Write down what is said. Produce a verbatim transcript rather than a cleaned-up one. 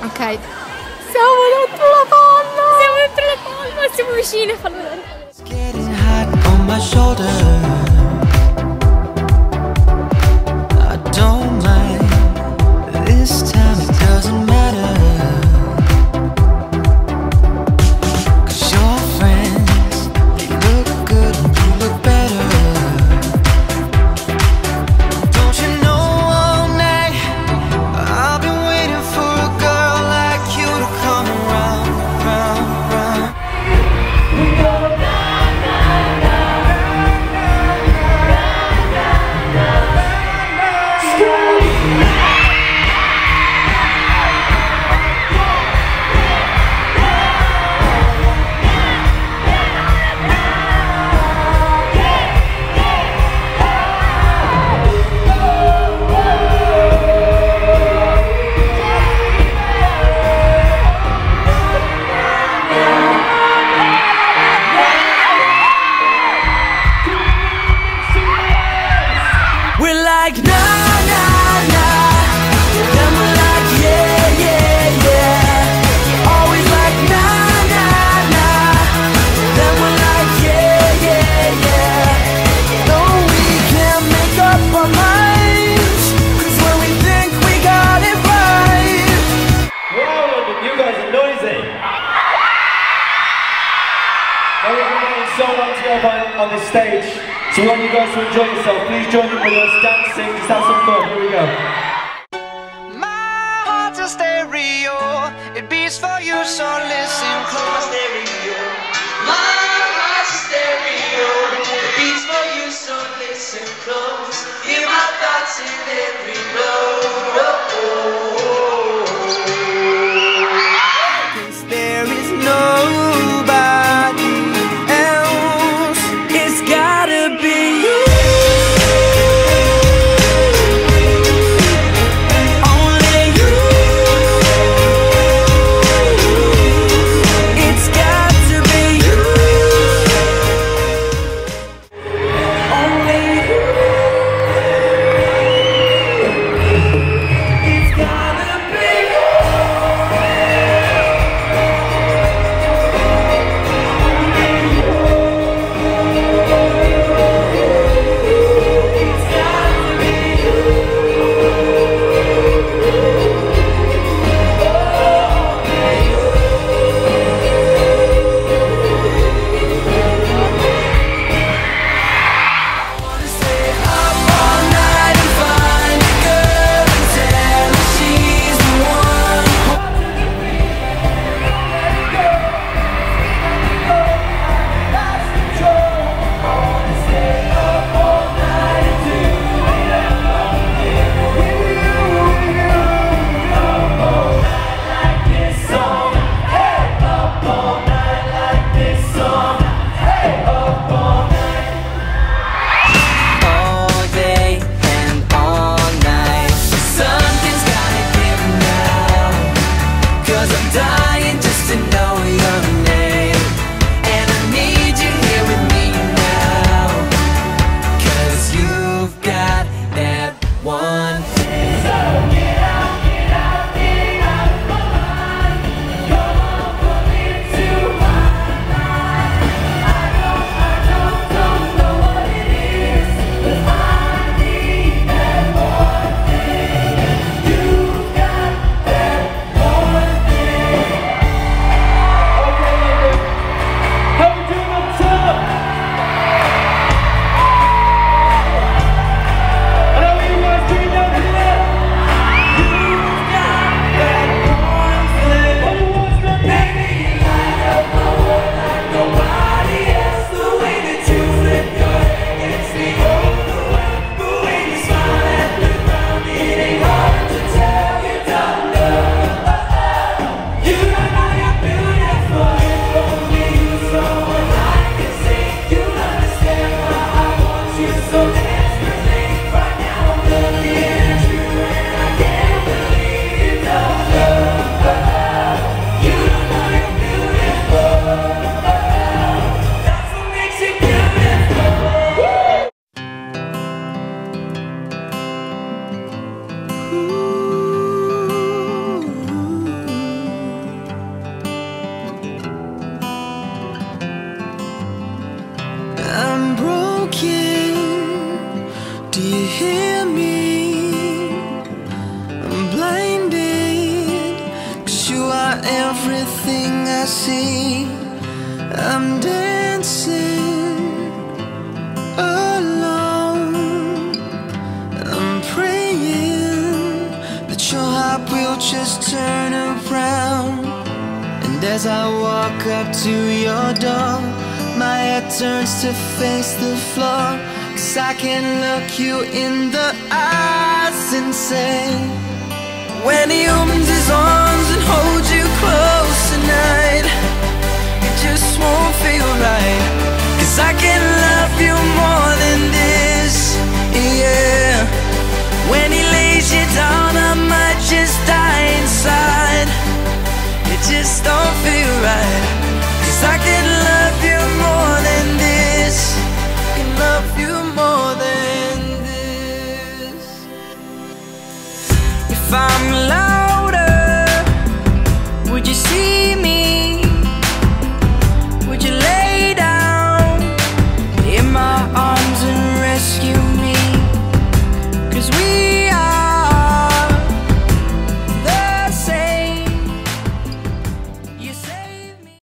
Ok. Siamo dentro la palla! Siamo dentro la palla! Siamo vicine, fallo vedere. Like nah, nah, nah. Then we're like yeah, yeah, yeah. Always like nah, nah, nah. Then we're like yeah, yeah, yeah. No, we can't make up our minds, 'cause when we think we got it right. Wow, you guys are noisy. Now we're remaining so much to go on, on this stage. So we want you guys to enjoy yourself. Please join in with us, dancing, just have some fun. Here we go. My heart's a stereo, it beats for you, so listen close. My heart's a stereo, it beats for you, so listen close. Hear my thoughts in every note. Oh, oh, oh. 'Cause there is nobody else. It's gotta be you. Only you. It's got to be you. Only you. everything I see. I'm dancing alone. I'm praying that your heart will just turn around. And as I walk up to your door, my head turns to face the floor. 'Cause I can look you in the eyes and say, when you